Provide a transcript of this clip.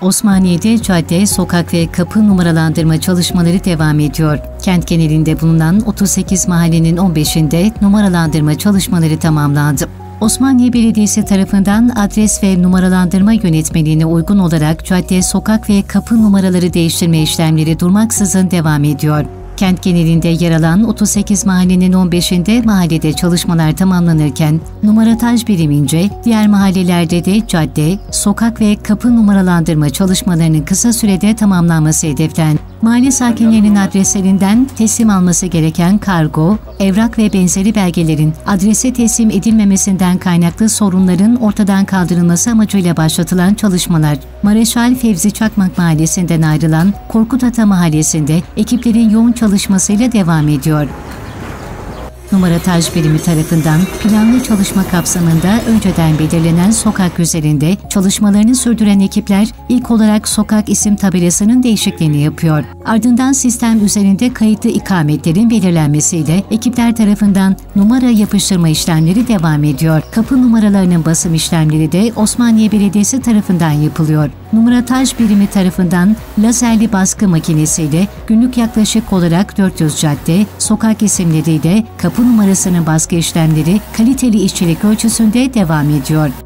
Osmaniye'de cadde, sokak ve kapı numaralandırma çalışmaları devam ediyor. Kent genelinde bulunan 38 mahallenin 15'inde numaralandırma çalışmaları tamamlandı. Osmaniye Belediyesi tarafından adres ve numaralandırma yönetmeliğine uygun olarak cadde, sokak ve kapı numaraları değiştirme işlemleri durmaksızın devam ediyor. Kent genelinde yer alan 38 mahallenin 15'inde mahallede çalışmalar tamamlanırken numarataj birimince diğer mahallelerde de cadde, sokak ve kapı numaralandırma çalışmalarının kısa sürede tamamlanması hedeflendi. Mahalle sakinlerinin adreslerinden teslim alması gereken kargo, evrak ve benzeri belgelerin adrese teslim edilmemesinden kaynaklı sorunların ortadan kaldırılması amacıyla başlatılan çalışmalar, Mareşal Fevzi Çakmak Mahallesi'nden ayrılan Korkut-Ata Mahallesi'nde ekiplerin yoğun çalışmasıyla devam ediyor. Numarataj birimi tarafından planlı çalışma kapsamında önceden belirlenen sokak üzerinde çalışmalarını sürdüren ekipler ilk olarak sokak isim tabelasının değişikliğini yapıyor. Ardından sistem üzerinde kayıtlı ikametlerin belirlenmesiyle ekipler tarafından numara yapıştırma işlemleri devam ediyor. Kapı numaralarının basım işlemleri de Osmaniye Belediyesi tarafından yapılıyor. Numarataj birimi tarafından lazerli baskı makinesiyle günlük yaklaşık olarak 400 cadde, sokak isimleriyle kapı numarasının baskı işlemleri kaliteli işçilik ölçüsünde devam ediyor.